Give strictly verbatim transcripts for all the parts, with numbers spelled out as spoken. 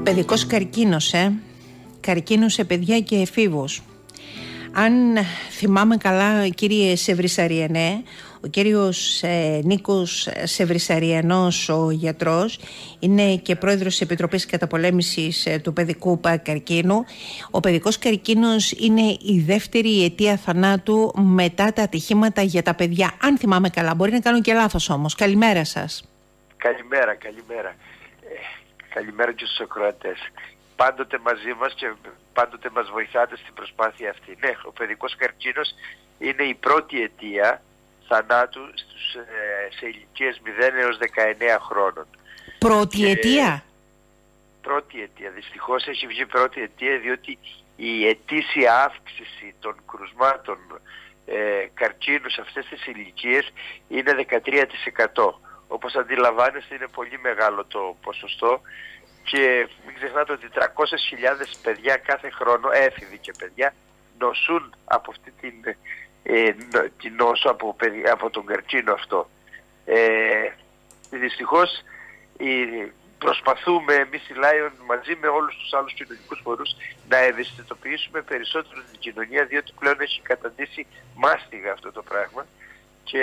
Παιδικός καρκίνος, ε. Καρκίνος σε παιδιά και εφήβους. Αν θυμάμαι καλά, κύριε Σεβρισαριανέ, ο κύριος ε, Νίκος Σεβρισαριανός, ο γιατρός, είναι και πρόεδρος της Επιτροπής Καταπολέμησης ε, του Παιδικού Καρκίνου. Ο παιδικός καρκίνος είναι η δεύτερη αιτία θανάτου μετά τα ατυχήματα για τα παιδιά. Αν θυμάμαι καλά, μπορεί να κάνω και λάθος όμως. Καλημέρα σας. Καλημέρα, καλημέρα. Ε, καλημέρα και στους ακροατές. Πάντοτε μαζί μας και πάντοτε μας βοηθάτε στην προσπάθεια αυτή. Ναι, ο παιδικός καρκίνος είναι η πρώτη αιτία θανάτου στους, ε, σε ηλικίες μηδέν έως δεκαεννέα χρόνων. Πρώτη και, αιτία? Πρώτη αιτία. Δυστυχώς έχει βγει πρώτη αιτία, διότι η ετήσια αύξηση των κρουσμάτων ε, καρκίνου σε αυτές τις ηλικίες είναι δεκατρία τοις εκατό. Όπως αντιλαμβάνεστε, είναι πολύ μεγάλο το ποσοστό. Και μην ξεχνάτε ότι τριακόσιες χιλιάδες παιδιά κάθε χρόνο, έφηβοι και παιδιά, νοσούν από αυτή την, ε, την νόσο από, από τον καρκίνο αυτό. Ε, δυστυχώς ε, προσπαθούμε εμείς οι Lion μαζί με όλους τους άλλους κοινωνικούς φορούς να ευαισθητοποιήσουμε περισσότερο την κοινωνία, διότι πλέον έχει καταντήσει μάστιγα αυτό το πράγμα. Και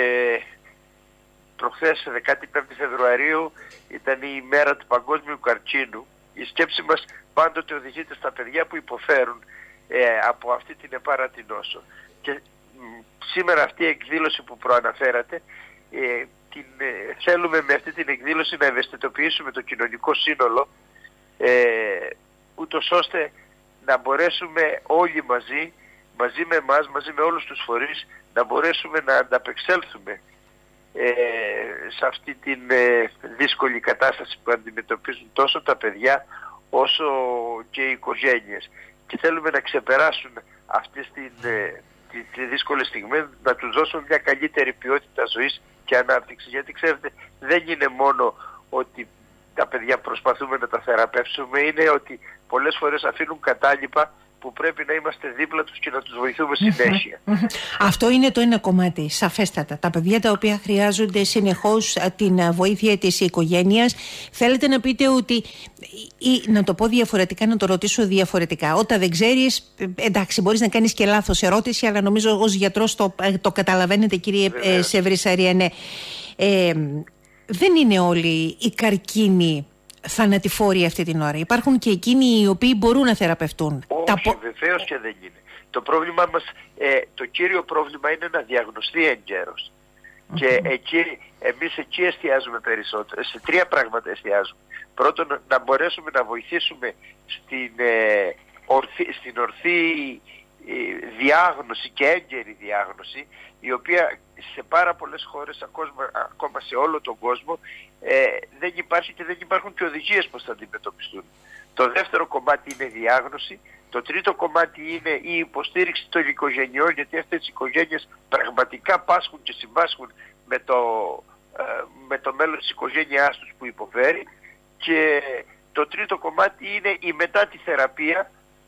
προχθές, δεκαπέντε Φεβρουαρίου, ήταν η μέρα του Παγκόσμιου Καρκίνου. Η σκέψη μας πάντοτε οδηγείται στα παιδιά που υποφέρουν ε, από αυτή την επάρατη νόσο. Και μ, σήμερα αυτή η εκδήλωση που προαναφέρατε, ε, την, ε, θέλουμε με αυτή την εκδήλωση να ευαισθητοποιήσουμε το κοινωνικό σύνολο, ε, ούτως ώστε να μπορέσουμε όλοι μαζί, μαζί με εμάς, μαζί με όλους τους φορείς, να μπορέσουμε να ανταπεξέλθουμε Ε, σε αυτή την ε, δύσκολη κατάσταση που αντιμετωπίζουν τόσο τα παιδιά όσο και οι οικογένειες, και θέλουμε να ξεπεράσουν αυτή την, ε, τη, τη δύσκολη στιγμή, να τους δώσουμε μια καλύτερη ποιότητα ζωής και ανάπτυξη, γιατί ξέρετε, δεν είναι μόνο ότι τα παιδιά προσπαθούμε να τα θεραπεύσουμε, είναι ότι πολλές φορές αφήνουν κατάλοιπα που πρέπει να είμαστε δίπλα τους και να τους βοηθούμε συνέχεια. Αυτό είναι το ένα κομμάτι, σαφέστατα. Τα παιδιά τα οποία χρειάζονται συνεχώς την βοήθεια της οικογένειας. Θέλετε να πείτε ότι, ή να το πω διαφορετικά, να το ρωτήσω διαφορετικά. Όταν δεν ξέρεις, εντάξει, μπορείς να κάνεις και λάθος ερώτηση, αλλά νομίζω ως γιατρός το, το καταλαβαίνετε, κύριε ε, Σεβρισαριανέ. Ε, δεν είναι όλοι οι καρκίνοι θανατηφόροι αυτή την ώρα. Υπάρχουν και εκείνοι οι οποίοι μπορούν να θεραπευτούν. Όχι, Τα... βεβαίως και δεν είναι. Το πρόβλημα μας, ε, το κύριο πρόβλημα είναι να διαγνωστεί εγκαίρος. Mm-hmm. Και εκεί, εμείς εκεί εστιάζουμε περισσότερο. Σε τρία πράγματα εστιάζουμε. Πρώτον, να μπορέσουμε να βοηθήσουμε στην, ε, ορθή, στην ορθή ε, διάγνωση και έγκαιρη διάγνωση, η οποία σε πάρα πολλές χώρες, ακόμα, ακόμα σε όλο τον κόσμο, ε, δεν υπάρχει και δεν υπάρχουν και οδηγίες πώς θα αντιμετωπιστούν. Το δεύτερο κομμάτι είναι η διάγνωση. Το τρίτο κομμάτι είναι η υποστήριξη των οικογενειών, γιατί αυτές οι οικογένειες πραγματικά πάσχουν και συμπάσχουν με το, ε, με το μέλλον της οικογένειάς τους που υποφέρει. Και το τρίτο κομμάτι είναι η μετά τη θεραπεία.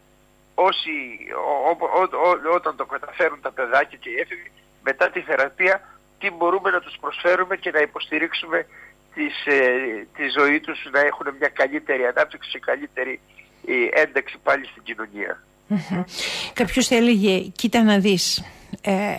Όσοι ό, ό, ό, όταν το καταφέρουν τα παιδάκια και οι έφηβοι, μετά τη θεραπεία, τι μπορούμε να τους προσφέρουμε και να υποστηρίξουμε τις, ε, τη ζωή τους, να έχουν μια καλύτερη ανάπτυξη και καλύτερη ε, ένταξη πάλι στην κοινωνία. Mm-hmm. Κάποιος θα έλεγε, κοίτα να δεις, ε,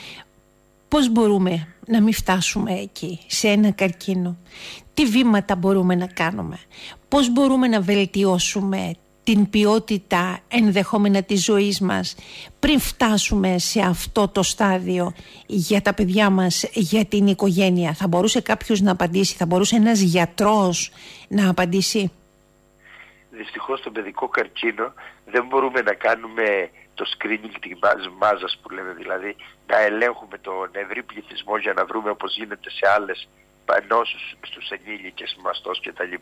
πώς μπορούμε να μην φτάσουμε εκεί, σε ένα καρκίνο, τι βήματα μπορούμε να κάνουμε, πώς μπορούμε να βελτιώσουμε την ποιότητα ενδεχόμενα της ζωής μας πριν φτάσουμε σε αυτό το στάδιο για τα παιδιά μας, για την οικογένεια. Θα μπορούσε κάποιος να απαντήσει, θα μπορούσε ένας γιατρός να απαντήσει? Δυστυχώς στον παιδικό καρκίνο δεν μπορούμε να κάνουμε το screening της μάζας που λέμε, δηλαδή να ελέγχουμε τον ευρύ πληθυσμό για να βρούμε, όπως γίνεται σε άλλες νόσους στους ενήλικες, μαστός κτλ.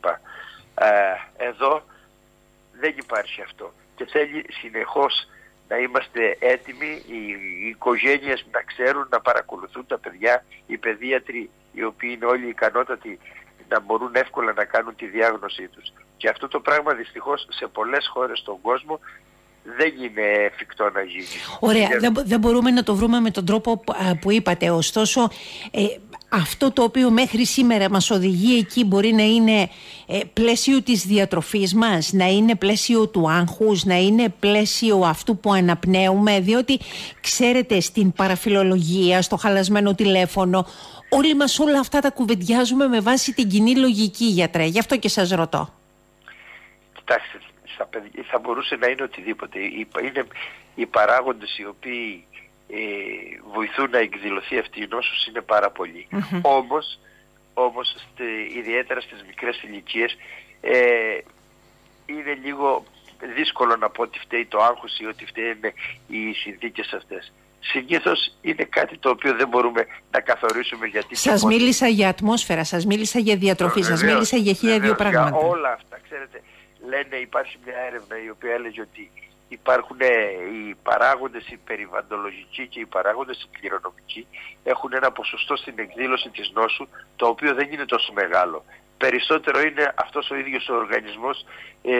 Ε, εδώ δεν υπάρχει αυτό και θέλει συνεχώς να είμαστε έτοιμοι, οι, οι οικογένειες να ξέρουν, να παρακολουθούν τα παιδιά, οι παιδίατροι οι οποίοι είναι όλοι ικανότατοι να μπορούν εύκολα να κάνουν τη διάγνωσή τους. Και αυτό το πράγμα δυστυχώς σε πολλές χώρες στον κόσμο δεν είναι εφικτό να γίνει. Ωραία, δεν, δεν μπορούμε να το βρούμε με τον τρόπο που, που είπατε. Ωστόσο, ε, αυτό το οποίο μέχρι σήμερα μας οδηγεί εκεί μπορεί να είναι ε, πλαίσιο της διατροφής μας, να είναι πλαίσιο του άγχους, να είναι πλαίσιο αυτού που αναπνέουμε, διότι ξέρετε στην παραφιλολογία, στο χαλασμένο τηλέφωνο, όλοι μας όλα αυτά τα κουβεντιάζουμε με βάση την κοινή λογική, γιατρέ. Γι' αυτό και σας ρωτώ. Κοιτάξτε, θα μπορούσε να είναι οτιδήποτε. Είναι οι παράγοντες οι οποίοι ε, βοηθούν να εκδηλωθεί αυτή η νόσος είναι πάρα πολλοί. Mm-hmm. Όμως, όμως στε, ιδιαίτερα στις μικρές ηλικίες ε, είναι λίγο δύσκολο να πω ότι φταίει το άγχος ή ότι φταίει οι συνθήκες αυτές. Συνήθως είναι κάτι το οποίο δεν μπορούμε να καθορίσουμε γιατί... Σας μίλησα για ατμόσφαιρα, σας μίλησα για διατροφή, σας μίλησα για χίλια δύο πράγματα. Για όλα αυτά, ξέρετε, λένε, υπάρχει μια έρευνα η οποία έλεγε ότι υπάρχουν οι παράγοντες οι περιβαλλοντολογικοί και οι παράγοντες οι κληρονομικοί έχουν ένα ποσοστό στην εκδήλωση της νόσου το οποίο δεν είναι τόσο μεγάλο. Περισσότερο είναι αυτός ο ίδιος ο οργανισμός ε,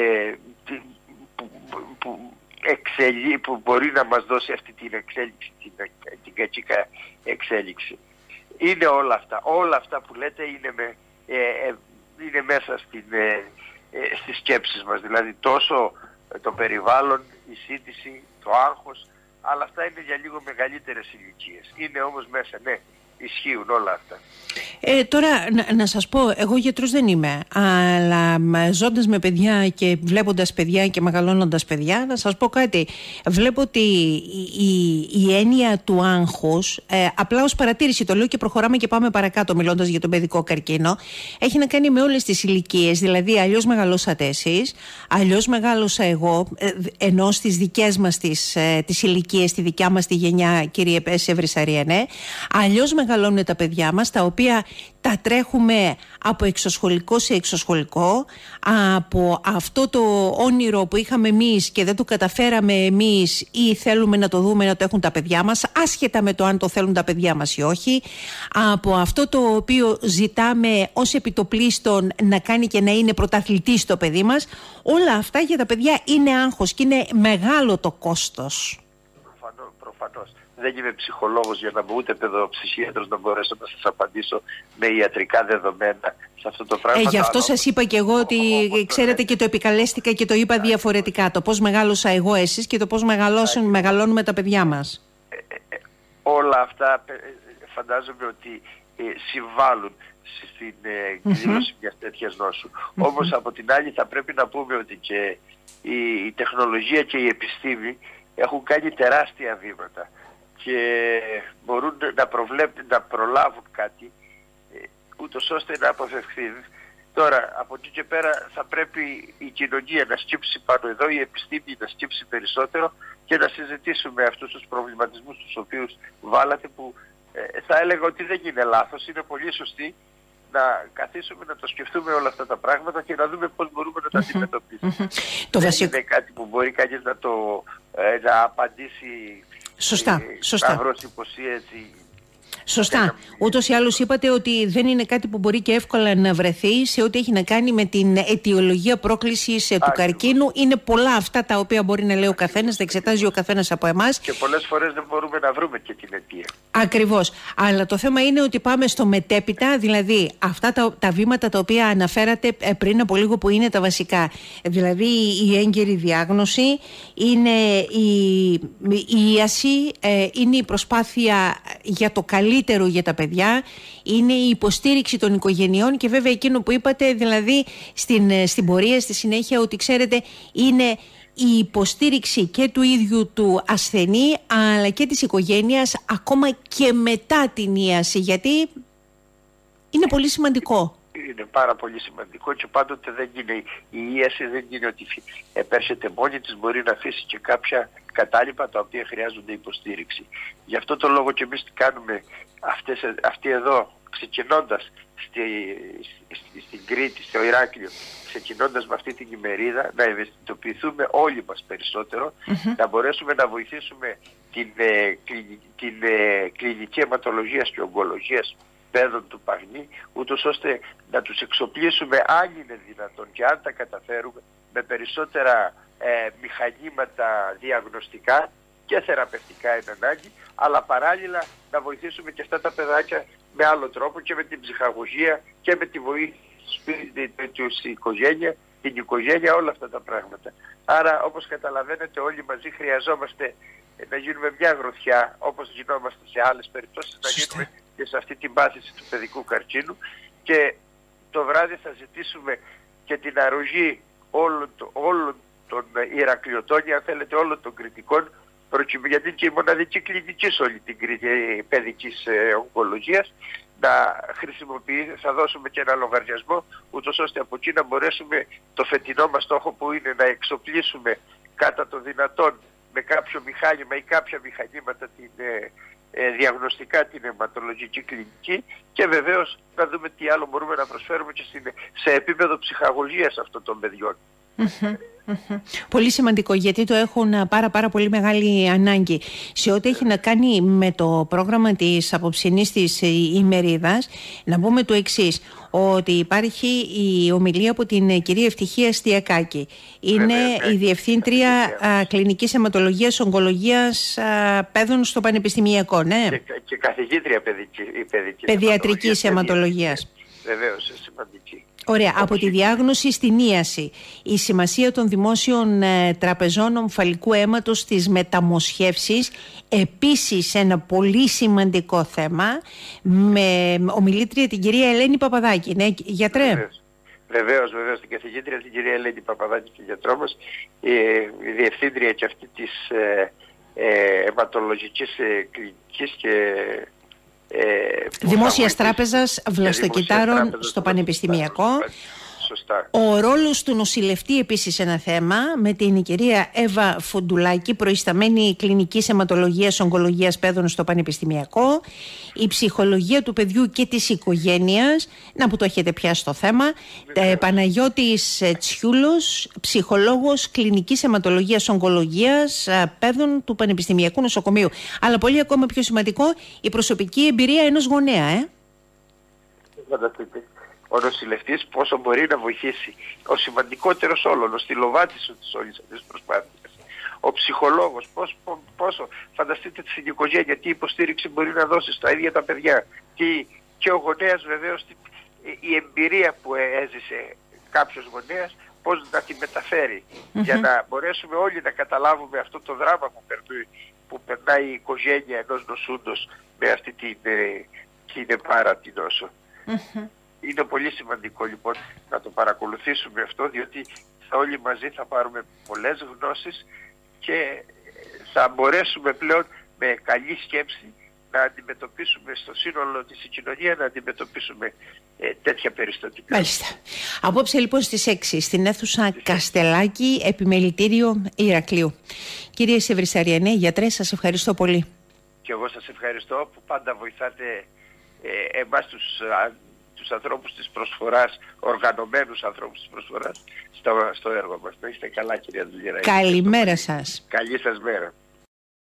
που, που, εξελί, που μπορεί να μας δώσει αυτή την εξέλιξη, την, την κακή εξέλιξη. Είναι όλα αυτά. Όλα αυτά που λέτε είναι, με, ε, ε, είναι μέσα στην, ε, ε, στις σκέψεις μας. Δηλαδή τόσο το περιβάλλον, η σύντηση, το άγχος, αλλά αυτά είναι για λίγο μεγαλύτερες ηλικίες. Είναι όμως μέσα, ναι, ισχύουν όλα αυτά. Ε, τώρα να, να σας πω, εγώ γιατρός δεν είμαι, αλλά ζώντας με παιδιά και βλέποντας παιδιά και μεγαλώνοντας παιδιά, να σας πω κάτι. Βλέπω ότι η, η, η έννοια του άγχους, ε, απλά ως παρατήρηση το λέω και προχωράμε και πάμε παρακάτω μιλώντας για τον παιδικό καρκίνο, έχει να κάνει με όλες τις ηλικίες. Δηλαδή αλλιώς μεγαλώσατε εσείς, αλλιώς μεγάλωσα εγώ, ε, ενώ στις δικές μας τις, ε, τις ηλικίες, στη δικιά μας τη γενιά, κύριε Σεβρισαριανέ, αλλιώς μεγαλώνουν τα παιδιά μας, τα οποία τα τρέχουμε από εξωσχολικό σε εξωσχολικό, από αυτό το όνειρο που είχαμε εμείς και δεν το καταφέραμε εμείς ή θέλουμε να το δούμε να το έχουν τα παιδιά μας, άσχετα με το αν το θέλουν τα παιδιά μας ή όχι, από αυτό το οποίο ζητάμε ως επιτοπλίστων να κάνει και να είναι πρωταθλητής το παιδί μας. Όλα αυτά για τα παιδιά είναι άγχος και είναι μεγάλο το κόστος. Προφανώς, προφανώς. Δεν είμαι ψυχολόγος για να μου ούτε παιδοψυχίατρος να μπορέσω να σας απαντήσω με ιατρικά δεδομένα σε αυτό το πράγμα. Ε, γι' αυτό σας είπα και εγώ ότι ο, ξέρετε και το επικαλέστηκα και το είπα Ά, διαφορετικά. Το πώς μεγάλωσα εγώ εσείς και το πώς μεγαλώνουμε τα παιδιά μας. Ε, ε, ε, όλα αυτά ε, φαντάζομαι ότι ε, συμβάλλουν στην εκδήλωση mm-hmm. μιας τέτοιας νόσου. Mm-hmm. Όμως από την άλλη θα πρέπει να πούμε ότι και η, η τεχνολογία και η επιστήμη έχουν κάνει τεράστια βήματα και μπορούν να, προβλέπουν, να προλάβουν κάτι ε, ούτως ώστε να αποφευχθεί. Τώρα, από εκεί και πέρα θα πρέπει η κοινωνία να σκύψει πάνω εδώ, η επιστήμη να σκύψει περισσότερο και να συζητήσουμε αυτούς τους προβληματισμούς τους οποίους βάλατε, που ε, θα έλεγα ότι δεν είναι λάθος, είναι πολύ σωστή να καθίσουμε να το σκεφτούμε όλα αυτά τα πράγματα και να δούμε πώς μπορούμε να τα αντιμετωπίσουμε. Το δεν βασικό... είναι κάτι που μπορεί κανείς να το ε, να απαντήσει σωστά, ε, σωστά. σταυρός υποσίεση. Σωστά. Ούτως ή άλλως είπατε ότι δεν είναι κάτι που μπορεί και εύκολα να βρεθεί σε ό,τι έχει να κάνει με την αιτιολογία πρόκλησης του καρκίνου. Είναι πολλά αυτά τα οποία μπορεί να λέει ο καθένας, τα εξετάζει ο καθένας από εμάς. Και πολλές φορές δεν μπορούμε να βρούμε και την αιτία. Ακριβώς. Αλλά το θέμα είναι ότι πάμε στο μετέπειτα, δηλαδή αυτά τα, τα βήματα τα οποία αναφέρατε πριν από λίγο που είναι τα βασικά. Δηλαδή η έγκαιρη διάγνωση, είναι η, η ίαση, ε, είναι η προσπάθεια για το καλύτερο για τα παιδιά, είναι η υποστήριξη των οικογενειών και βέβαια εκείνο που είπατε, δηλαδή στην, στην πορεία, στη συνέχεια, ότι ξέρετε είναι η υποστήριξη και του ίδιου του ασθενή αλλά και της οικογένειας ακόμα και μετά την ίαση, γιατί είναι πολύ σημαντικό. Είναι πάρα πολύ σημαντικό και πάντοτε δεν είναι, η ίαση δεν είναι ότι επέρχεται μόνη της, μπορεί να αφήσει και κάποια κατάλοιπα τα οποία χρειάζονται υποστήριξη. Γι' αυτό το λόγο και εμείς κάνουμε αυτές, αυτή εδώ, ξεκινώντας στη, στη, στην Κρήτη, στο Ηράκλειο, ξεκινώντας με αυτή την ημερίδα, να ευαισθητοποιηθούμε όλοι μας περισσότερο, mm-hmm. να μπορέσουμε να βοηθήσουμε την, ε, κλι, την ε, κλινική αιματολογίας και ογκολογίας παιδών του Παγνή, ούτως ώστε να τους εξοπλίσουμε αν είναι δυνατόν και αν τα καταφέρουμε με περισσότερα ε, μηχανήματα διαγνωστικά και θεραπευτικά εν ανάγκη, αλλά παράλληλα να βοηθήσουμε και αυτά τα παιδάκια με άλλο τρόπο και με την ψυχαγωγία και με τη βοήθεια στην οικογένεια, την οικογένεια, όλα αυτά τα πράγματα. Άρα, όπως καταλαβαίνετε, όλοι μαζί χρειαζόμαστε να γίνουμε μια γροθιά, όπως γινόμαστε σε άλλες περιπτώσεις, να γίνουμε και σε αυτή την πάθηση του παιδικού καρκίνου, και το βράδυ θα ζητήσουμε και την αρρωγή όλων, όλων των Ηρακλειωτών, αν θέλετε όλων των Κρητικών, γιατί και η μοναδική κλινική σε όλη την Κρήτη παιδικής ε, ογκολογίας, να χρησιμοποιεί, θα δώσουμε και ένα λογαριασμό, ούτως ώστε από εκεί να μπορέσουμε το φετινό μας στόχο, που είναι να εξοπλίσουμε κατά το δυνατόν με κάποιο μηχάνημα ή κάποια μηχανήματα την, ε, ε, διαγνωστικά την αιματολογική κλινική, και βεβαίως να δούμε τι άλλο μπορούμε να προσφέρουμε και στην, σε επίπεδο ψυχαγωγίας αυτών των παιδιών. Mm-hmm, mm-hmm. Πολύ σημαντικό, γιατί το έχουν πάρα πάρα πολύ μεγάλη ανάγκη. Σε ό,τι έχει να κάνει με το πρόγραμμα της απόψινής της ημερίδας, να πούμε το εξής, ότι υπάρχει η ομιλία από την κυρία Ευτυχία Στιακάκη. Είναι Βέβαια, η Διευθύντρια α, Κλινικής Αιματολογίας Ογκολογίας α, Παιδών στο Πανεπιστημιακό, ναι. Και, και καθηγήτρια παιδική, παιδικής Παιδιατρικής Αιματολογίας. Βεβαίως, σημαντική. Ωραία. Από τη διάγνωση στην ίαση, η σημασία των δημόσιων ε, τραπεζών ομφαλικού αίματος στις μεταμοσχεύσεις, επίσης ένα πολύ σημαντικό θέμα, με ομιλήτρια την κυρία Ελένη Παπαδάκη. Ναι, γιατρέ. Βεβαίως, βεβαίως, βεβαίως την καθηγήτρια την κυρία Ελένη Παπαδάκη και γιατρό μας, η, η διευθύντρια και αυτή της ε, ε, αιματολογικής ε, κλινικής και Ε, Δημόσιας Τράπεζας Βλαστοκυτάρων στο Πανεπιστημιακό. Σωστά. Ο ρόλος του νοσηλευτή επίσης ένα θέμα, με την κυρία Εύα Φουντουλάκη, προϊσταμένη κλινικής αιματολογίας ογκολογίας παιδών στο Πανεπιστημιακό. Η ψυχολογία του παιδιού και της οικογένειας, να που το έχετε πιάσει το θέμα. Ε, Παναγιώτης Τσιούλος, ψυχολόγος κλινικής αιματολογίας ογκολογίας παιδών του Πανεπιστημιακού Νοσοκομείου. Αλλά πολύ ακόμα πιο σημαντικό, η προσωπική εμπειρία ενός γονέα. Ε? Ο νοσηλευτής πόσο μπορεί να βοηθήσει. Ο σημαντικότερος όλων, ο στυλοβάτης της όλης αυτής της προσπάθειας. Ο ψυχολόγος, πώς, πόσο, φανταστείτε την οικογένεια, τι υποστήριξη μπορεί να δώσει στα ίδια τα παιδιά. Τι, και ο γονέας βεβαίως, η εμπειρία που έζησε κάποιος γονέας, πώς να τη μεταφέρει. Mm-hmm. Για να μπορέσουμε όλοι να καταλάβουμε αυτό το δράμα που περνάει, που περνάει η οικογένεια ενός νοσούντος με αυτή την, την πάρα την νόσο. Mm-hmm. Είναι πολύ σημαντικό λοιπόν να το παρακολουθήσουμε αυτό, διότι όλοι μαζί θα πάρουμε πολλές γνώσεις και θα μπορέσουμε πλέον με καλή σκέψη να αντιμετωπίσουμε στο σύνολο της κοινωνία, να αντιμετωπίσουμε ε, τέτοια περιστατικά. Μάλιστα. Απόψε λοιπόν στις έξι στην αίθουσα Καστελάκη, επιμελητήριο Ηρακλείου. Κύριε Σεβρισαριανέ, γιατρέ, σας ευχαριστώ πολύ. Και εγώ σας ευχαριστώ που πάντα βοηθάτε ε, εμάς τους τους ανθρώπους της προσφοράς, οργανωμένους ανθρώπους της προσφοράς στο, στο έργο μας. Να είστε καλά, κυρία Δουλγεράκη. Καλημέρα σας. Καλή σας μέρα.